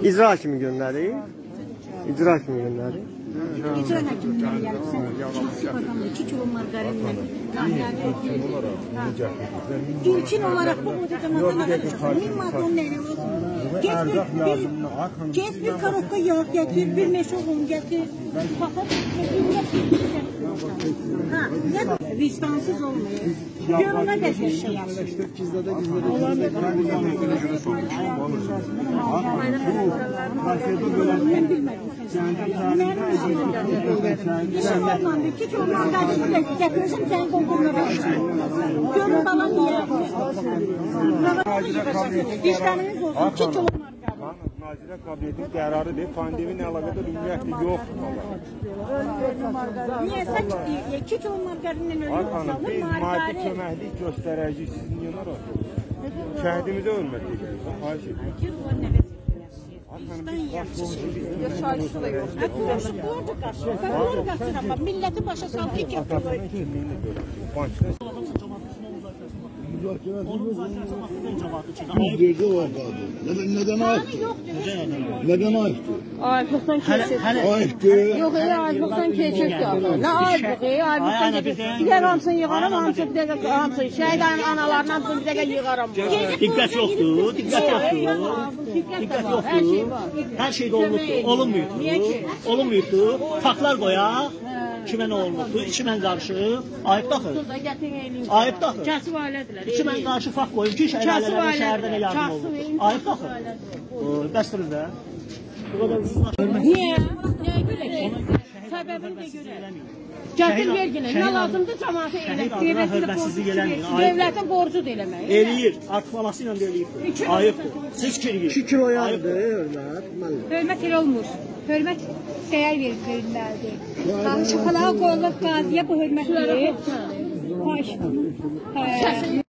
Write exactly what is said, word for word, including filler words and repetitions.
İcra hakimi göndərir. İcra hakimi göndərir. İcra hakimindən gəlibsən. Çiçik adamdır. iki kilo margarinlə. İlkin olaraq bu modada madana qalırsan. Min madon neylə olsun. Kes bir karokka yağ gətir, bir meşə un gətir. Baxıb, ha, ne vicdansız olmayın. Görünə də bir şey yapsın. Gizlədə Ben bilmedim. İşim olmadı. İki kilo margarini getirirsin, sen konkuruna başlayın. Görün bana niye yapıyorsun? Vicdanınız olsun, iki kilo margarini. Nazirə Kabinetinin qərarıdır. Pandemi ilə əlaqədar ümumiyyətlə yoxdur. Niyə sən iki kilo margarinlə ölüyorsun? Biz maddi köməklik göstərəcəyik, sizin yanaraq. Şəhidimizə hörmət ediyoruz. Xahiş ediyoruz. Bizdən yaxşı şey. Şahisi də yox. Orada qaçır. Orada qaçır amma milləti başa sal ki, Atasının kimliyini görür. Bankda Gece var kaldı. Neden neden ayıptı? Neden ayıptı? Ayıplıqdan keçir. Ayıptı. Yox, elə ayıplıqdan keçir ki. Nə ayıplığı, ayıplıqdan keçir. Bir dəqiqə hamısını yığaram, hamısı bir dəqiqə hamısı. Şəhid analarının hamısını bir dəqiqə yığaram. Diqqət yoxdur, diqqət yoxdur. Diqqət yoxdur. Hər şey də olunmuyubdur. Olunmuyubdur. Faktlar qoyaq. Kimə nə olmuşdur? İki mən qarşı ayıb daxır. Ayıb daxır. Kəsib ailədirlər. İki mən qarşı fakt qoyub ki, şəhərlərə şəhərdə nə yardım olur. Ayıb daxır. Bəsdir də. Bu qədər ucuzlaşır. Niyə? Niyə görə ki? Səbəbini də görə. Gətir verginə. Nə lazımdır cəmaata eləyir. Hörmətsizlik eləmir. Devlətin borcudur eləmək. Eləyir. Artıq balası ilə də eləyir. Ayıbdır. Siz kirgir. iki kilo yağdır, hörmət. Hörmət elə olmur. Hörmət dəyər verilməlidir. Şapalağa qoyulub qaziyə bu hörmətləri. Xahiş.